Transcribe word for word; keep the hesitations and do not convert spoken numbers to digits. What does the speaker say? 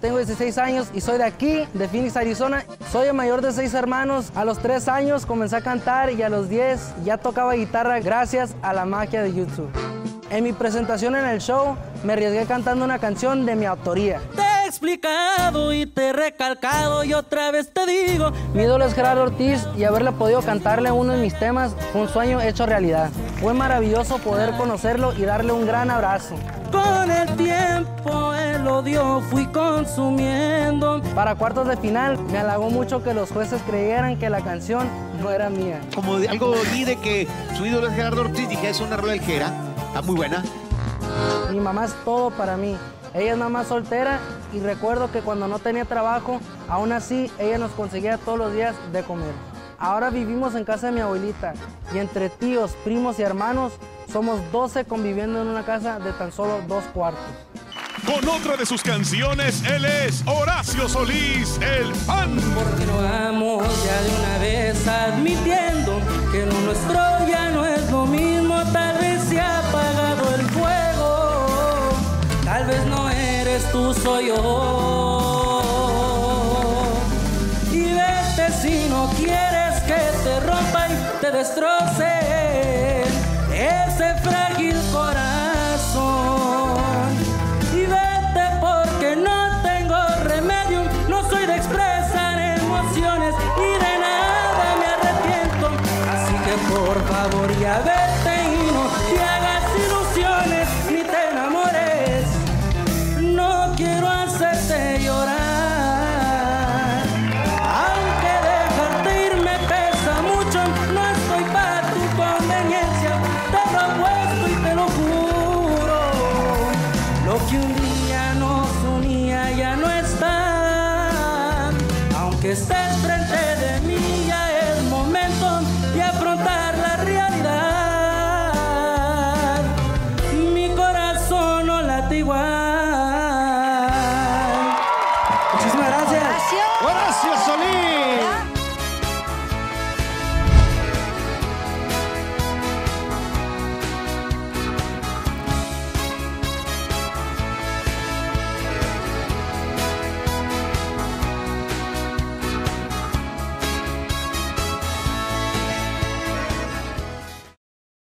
tengo dieciséis años y soy de aquí, de Phoenix, Arizona. Soy el mayor de seis hermanos. A los tres años comencé a cantar y a los diez ya tocaba guitarra gracias a la magia de YouTube. En mi presentación en el show me arriesgué cantando una canción de mi autoría. Te he explicado y te he recalcado y otra vez te digo. Mi ídolo es Gerardo Ortiz y haberle podido cantarle uno de mis temas fue un sueño hecho realidad. Fue maravilloso poder conocerlo y darle un gran abrazo. Con el tiempo el odio fui consumiendo. Para cuartos de final me halagó mucho que los jueces creyeran que la canción no era mía. Como de, algo vi de que su ídolo es Gerardo Ortiz, dije, es una rola del que era. Está muy buena. Mi mamá es todo para mí. Ella es mamá soltera y recuerdo que cuando no tenía trabajo, aún así ella nos conseguía todos los días de comer. Ahora vivimos en casa de mi abuelita y entre tíos, primos y hermanos somos doce conviviendo en una casa de tan solo dos cuartos. Con otra de sus canciones, él es Horacio Solís, el fan. Porque no amo ya de una vez admitiendo que lo nuestro ya no es lo mismo. Tal vez se ha apagado el fuego, tal vez no eres tú, soy yo. Y vete si no quieres que te rompa y te destroce ese frágil corazón. Y vete porque no tengo remedio, no soy de expresar emociones y de nada me arrepiento. Así que por favor ya vete y no te hagas ilusiones ni te enamores. No quiero hacerte llorar, aunque dejarte ir me pesa mucho. No estoy para tu conveniencia, te lo apuesto y te lo juro. Lo que un día nos unía ya no está, aunque estés